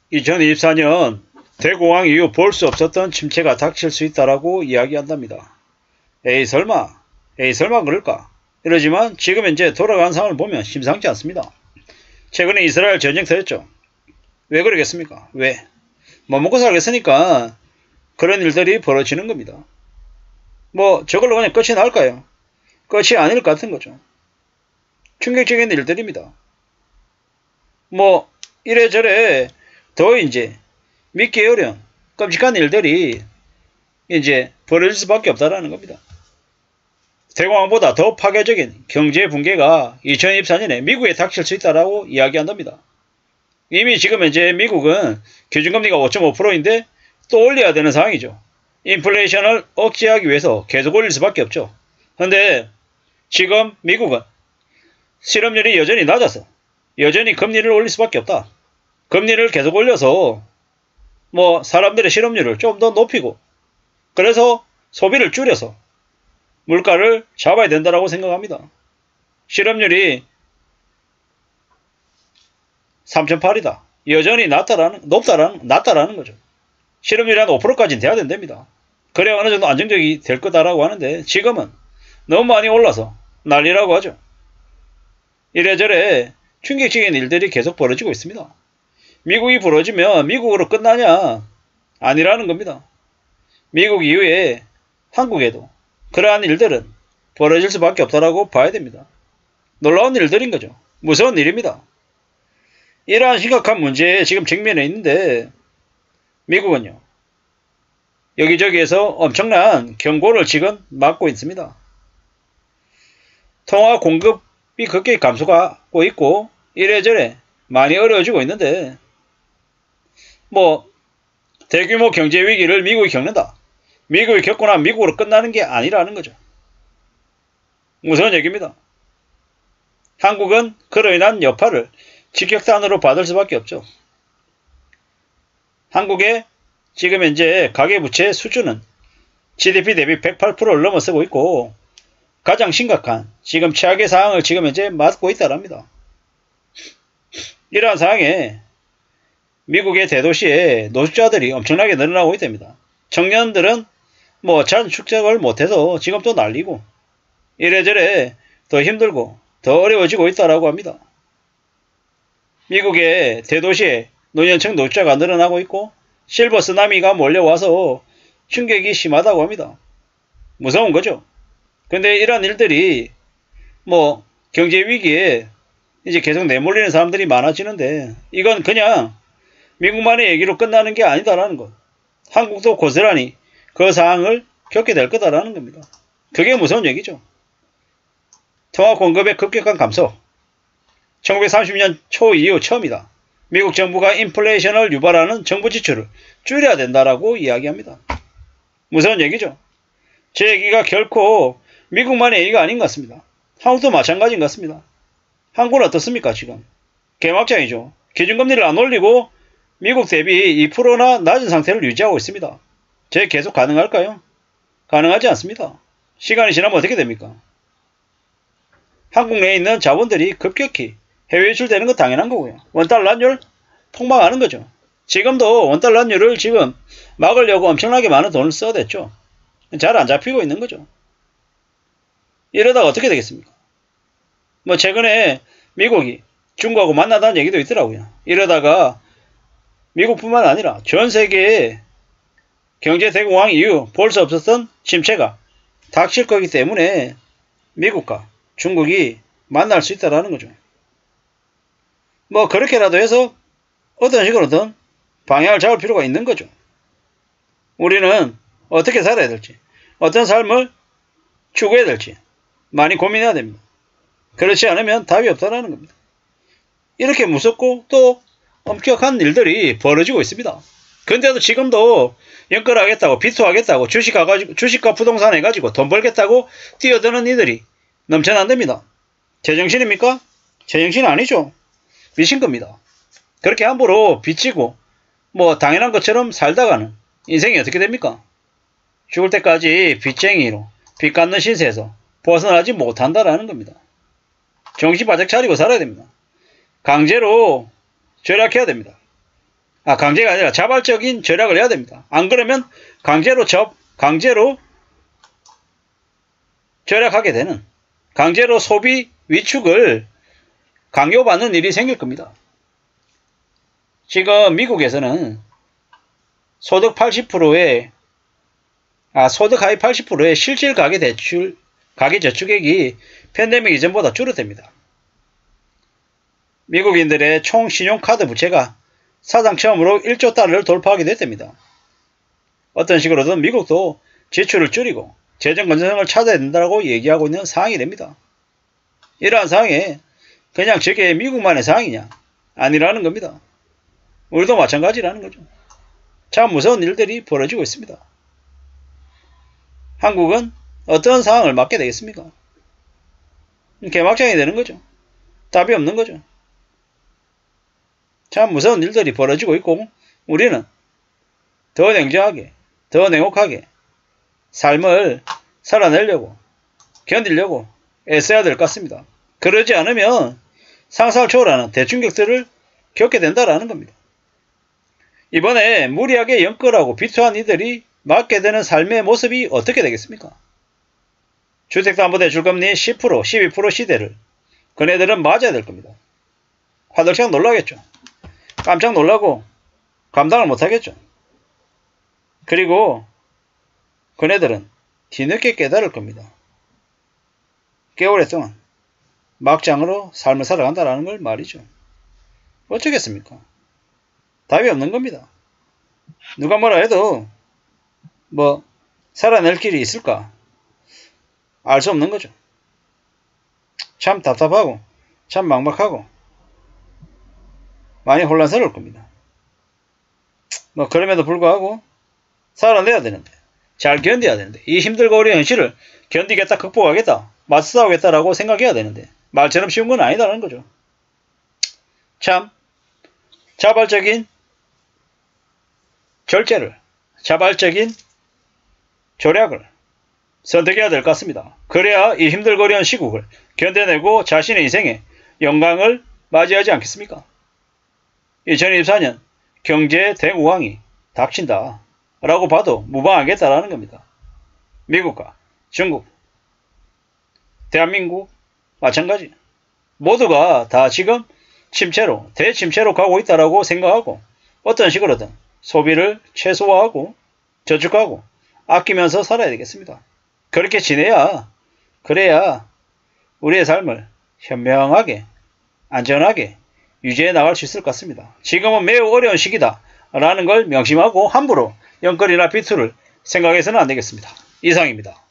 2024년 대공황 이후 볼 수 없었던 침체가 닥칠 수 있다라고 이야기한답니다. 에이 설마 그럴까? 이러지만 지금 현재 돌아가는 상황을 보면 심상치 않습니다. 최근에 이스라엘 전쟁 터졌죠. 왜 그러겠습니까? 왜? 못 먹고 살겠으니까 그런 일들이 벌어지는 겁니다. 뭐 저걸로 그냥 끝이 날까요? 끝이 아닐 것 같은 거죠. 충격적인 일들입니다. 뭐 이래저래 더 이제 믿기 어려운 끔찍한 일들이 이제 벌어질 수밖에 없다라는 겁니다. 대공황보다 더 파괴적인 경제 붕괴가 2024년에 미국에 닥칠 수 있다라고 이야기한답니다. 이미 지금 현재 미국은 기준금리가 5.5%인데 또 올려야 되는 상황이죠. 인플레이션을 억제하기 위해서 계속 올릴 수밖에 없죠. 그런데 지금 미국은 실업률이 여전히 낮아서 여전히 금리를 올릴 수밖에 없다. 금리를 계속 올려서 뭐 사람들의 실업률을 좀 더 높이고 그래서 소비를 줄여서 물가를 잡아야 된다고 생각합니다. 실업률이 3.8이다. 여전히 낮다라는 거죠. 실업률이 한 5%까지는 돼야 된답니다. 그래야 어느 정도 안정적이 될 거다라고 하는데 지금은 너무 많이 올라서 난리라고 하죠. 이래저래 충격적인 일들이 계속 벌어지고 있습니다. 미국이 벌어지면 미국으로 끝나냐? 아니라는 겁니다. 미국 이후에 한국에도 그러한 일들은 벌어질 수밖에 없다라고 봐야 됩니다. 놀라운 일들인 거죠. 무서운 일입니다. 이러한 심각한 문제에 지금 직면해 있는데 미국은요. 여기저기에서 엄청난 경고를 지금 맞고 있습니다. 통화 공급이 급격히 감소하고 있고 이래저래 많이 어려워지고 있는데 뭐 대규모 경제 위기를 미국이 겪는다. 미국이 겪고 나면 미국으로 끝나는 게 아니라는 거죠. 무서운 얘기입니다. 한국은 그로 인한 여파를 직격탄으로 받을 수밖에 없죠. 한국의 지금 현재 가계부채 수준은 GDP 대비 108%를 넘어서고 있고 가장 심각한 지금 최악의 상황을 지금 현재 맞고 있다랍니다. 이러한 상황에 미국의 대도시에 노숙자들이 엄청나게 늘어나고 있답니다. 청년들은 뭐 자연 축적을 못해서 지금 또 난리고 이래저래 더 힘들고 더 어려워지고 있다라고 합니다. 미국의 대도시에 노년층 노숙자가 늘어나고 있고 실버 쓰나미가 몰려와서 충격이 심하다고 합니다. 무서운 거죠. 근데 이런 일들이 뭐 경제 위기에 이제 계속 내몰리는 사람들이 많아지는데 이건 그냥 미국만의 얘기로 끝나는 게 아니다라는 것. 한국도 고스란히 그 상황을 겪게 될 거다라는 겁니다. 그게 무서운 얘기죠. 통화 공급의 급격한 감소. 1930년 초 이후 처음이다. 미국 정부가 인플레이션을 유발하는 정부 지출을 줄여야 된다라고 이야기합니다. 무서운 얘기죠. 제 얘기가 결코 미국만의 얘기가 아닌 것 같습니다. 한국도 마찬가지인 것 같습니다. 한국은 어떻습니까 지금? 개막장이죠. 기준금리를 안 올리고 미국 대비 2%나 낮은 상태를 유지하고 있습니다. 제 계속 가능할까요? 가능하지 않습니다. 시간이 지나면 어떻게 됩니까? 한국 내에 있는 자본들이 급격히 해외 유출되는 건 당연한 거고요. 원달러 환율 폭망하는 거죠. 지금도 원달러 환율을 지금 막으려고 엄청나게 많은 돈을 써댔죠. 잘 안 잡히고 있는 거죠. 이러다가 어떻게 되겠습니까? 뭐 최근에 미국이 중국하고 만나다는 얘기도 있더라고요. 이러다가 미국뿐만 아니라 전 세계의 경제 대공황 이후 볼 수 없었던 침체가 닥칠 거기 때문에 미국과 중국이 만날 수 있다는 거죠. 뭐 그렇게라도 해서 어떤 식으로든 방향을 잡을 필요가 있는 거죠. 우리는 어떻게 살아야 될지, 어떤 삶을 추구해야 될지 많이 고민해야 됩니다. 그렇지 않으면 답이 없다는 겁니다. 이렇게 무섭고 또 엄격한 일들이 벌어지고 있습니다. 근데도 지금도 연끌하겠다고 비토하겠다고 주식과 부동산 해가지고 돈 벌겠다고 뛰어드는 이들이 넘쳐난답니다. 제정신입니까? 제정신 아니죠. 미친 겁니다. 그렇게 함부로 빚지고 뭐 당연한 것처럼 살다가는 인생이 어떻게 됩니까? 죽을 때까지 빚쟁이로 빚 갚는 신세에서 벗어나지 못한다라는 겁니다. 정신 바짝 차리고 살아야 됩니다. 강제로 절약해야 됩니다. 강제가 아니라 자발적인 절약을 해야 됩니다. 안 그러면 강제로 절약하게 되는, 강제로 소비 위축을 강요받는 일이 생길 겁니다. 지금 미국에서는 소득 80%의 소득 하위 80%의 실질 가계저축액이 팬데믹 이전보다 줄어듭니다. 미국인들의 총 신용카드 부채가 사상 처음으로 1조 달러를 돌파하게 됐답니다. 어떤 식으로든 미국도 지출을 줄이고 재정 건전성을 찾아야 된다고 얘기하고 있는 상황이 됩니다. 이러한 상황에 그냥 저게 미국만의 상황이냐? 아니라는 겁니다. 우리도 마찬가지라는 거죠. 참 무서운 일들이 벌어지고 있습니다. 한국은 어떤 상황을 맞게 되겠습니까? 개막장이 되는 거죠. 답이 없는 거죠. 참 무서운 일들이 벌어지고 있고 우리는 더 냉정하게, 더 냉혹하게 삶을 살아내려고, 견디려고 애써야 될 것 같습니다. 그러지 않으면 상상을 초월하는 대충격들을 겪게 된다라는 겁니다. 이번에 무리하게 연끌하고 비투한 이들이 맞게 되는 삶의 모습이 어떻게 되겠습니까? 주택담보대출금리 10%, 12% 시대를 그네들은 맞아야 될 겁니다. 화들짝 놀라겠죠. 깜짝 놀라고 감당을 못하겠죠. 그리고 그네들은 뒤늦게 깨달을 겁니다. 꽤 오랫동안 막장으로 삶을 살아간다는 걸 말이죠. 어쩌겠습니까? 답이 없는 겁니다. 누가 뭐라 해도 살아낼 길이 있을까? 알 수 없는 거죠. 참 답답하고 참 막막하고 많이 혼란스러울 겁니다. 그럼에도 불구하고 살아내야 되는데, 잘 견뎌야 되는데, 이 힘들고 어려운 현실을 견디겠다, 극복하겠다, 맞서싸우겠다라고 생각해야 되는데 말처럼 쉬운 건 아니다라는 거죠. 참 자발적인 절제를, 자발적인 절약을 선택해야 될 것 같습니다. 그래야 이 힘들고 어려운 시국을 견뎌내고 자신의 인생에 영광을 맞이하지 않겠습니까? 2024년 경제 대우황이 닥친다 라고 봐도 무방하겠다라는 겁니다. 미국과 중국, 대한민국 마찬가지. 모두가 다 지금 침체로, 대침체로 가고 있다라고 생각하고 어떤 식으로든 소비를 최소화하고 저축하고 아끼면서 살아야 되겠습니다. 그렇게 지내야, 그래야 우리의 삶을 현명하게, 안전하게 유지해 나갈 수 있을 것 같습니다. 지금은 매우 어려운 시기다 라는 걸 명심하고 함부로 연끌이나 비투를 생각해서는 안 되겠습니다. 이상입니다.